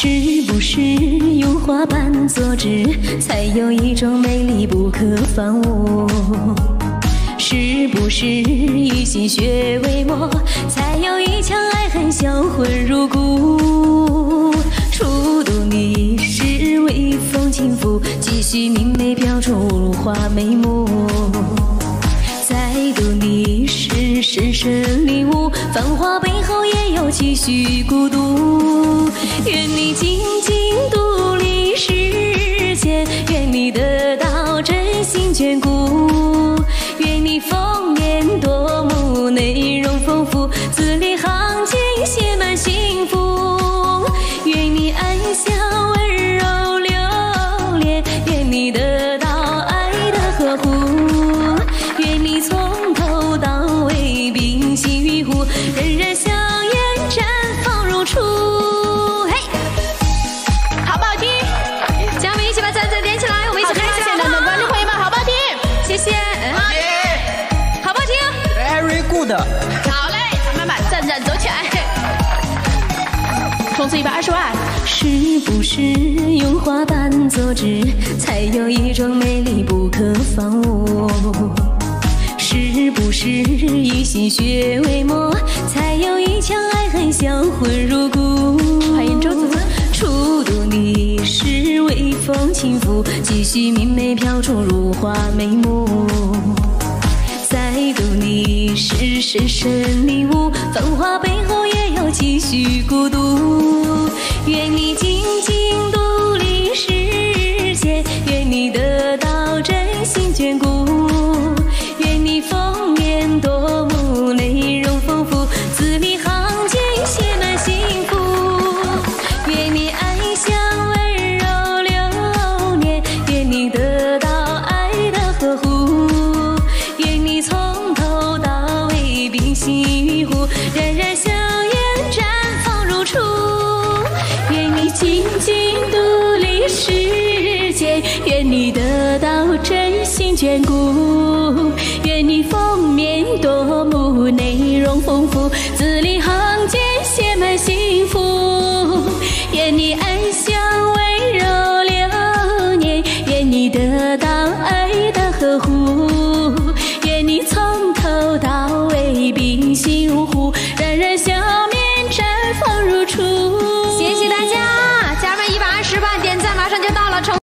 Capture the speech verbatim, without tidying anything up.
是不是用花瓣做纸，才有一种美丽不可方物？是不是以心血为膜，才有一腔爱恨销魂入骨？初读你是微风轻拂，几许明媚飘出如花眉目。再读你是深深领悟，繁华背后也有几许孤独。愿你静静独立世间，愿你得到真心眷顾。愿你封面夺目，内容丰富，字里行间写满幸福。愿你爱笑温柔留恋，愿你得到爱的呵护。愿你从头到尾冰心玉壶，人人香艳绽放如初。嘿，好不好听？将我们一起把赞赞点起来，我们一起嗨起来！的观众朋友们，好不好听？谢谢。好不好听 ？Very good。 好嘞，咱们把赞赞走起来，冲刺一百二十万。是不是用花瓣做纸，才有一种美丽不可方物？是不是以心血为膜，才有一腔爱恨销魂入骨？欢迎周子，初读你是微风轻拂，几许明媚飘出如花眉目。再读你是深深领悟，繁华背后也有几许孤独。愿你静静独立世间，愿你得到真心眷顾。愿你封面夺目，内容丰富，字里行间写满幸福。愿你爱香温柔流年，愿你得到爱的呵护。愿你从头到尾冰心玉壶，人人香艳绽放如初。愿你静静独立世间，愿你得到真心眷顾。愿你封面夺目，内容丰富，字里行间写满幸福。愿你爱香温柔流年，愿你得到爱的呵护。